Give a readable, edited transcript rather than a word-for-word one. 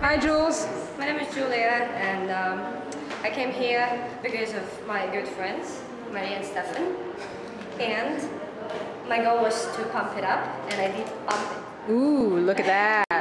Hi, Jules. My name is Julia, and I came here because of my good friends, Maria and Stefan. And my goal was to pump it up, and I did pump it. Ooh, look at that.